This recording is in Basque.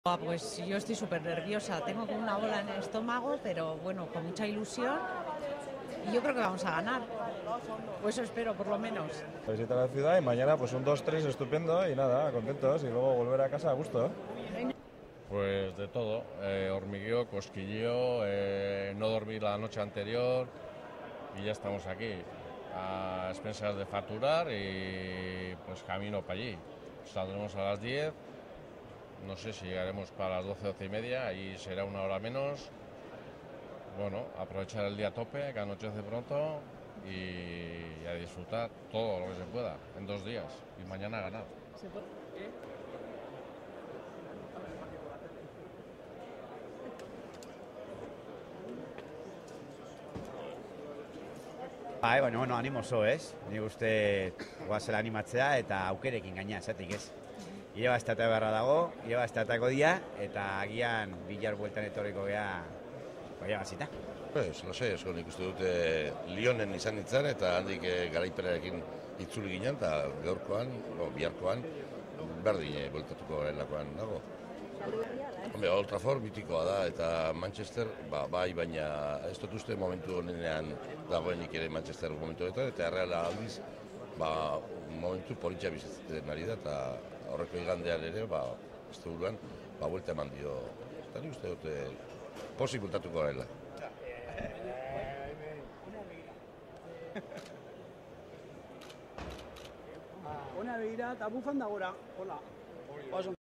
Pues yo estoy súper nerviosa, tengo como una bola en el estómago, pero bueno, con mucha ilusión y yo creo que vamos a ganar. Pues eso espero, por lo menos. Visitar la ciudad y mañana pues un 2-3 estupendo y nada, contentos y luego volver a casa a gusto. Pues de todo, hormigueo, cosquilleo, no dormir la noche anterior y ya estamos aquí, a expensas de facturar y pues camino para allí. Saldremos a las 10, no sé si llegaremos para las 12, 12 y media y será una hora menos. Bueno, aprovechar el día a tope, que anochece pronto y a disfrutar todo lo que se pueda en 2 días y mañana ganar. Bueno, animo oso, ez? Nik uste guazela animatzea eta aukerekin gaina, esatik ez. Irabaztatea beharra dago, irabaztatako dia, eta agian bilar bueltan etorriko geha irabazita. Pues, no sé, nik uste dute Lyonen izan nintzen eta handik garaiperarekin itzuli ginen eta gaurkoan, biharkoan, berdin bueltatuko garelakoan dago. Hombre, Old Trafford mitikoa da eta Manchester, bai, baina ez dut uste momentu honenean dagoenik ere Manchester momentu eta Reala aldiz, momentu politxa bizitzen ari da eta horreko igandean ere, ez buruan, buelta eman dio. Eta nik uste dute pozik bultatuko garela. Ona begira eta bufanda gora, hola.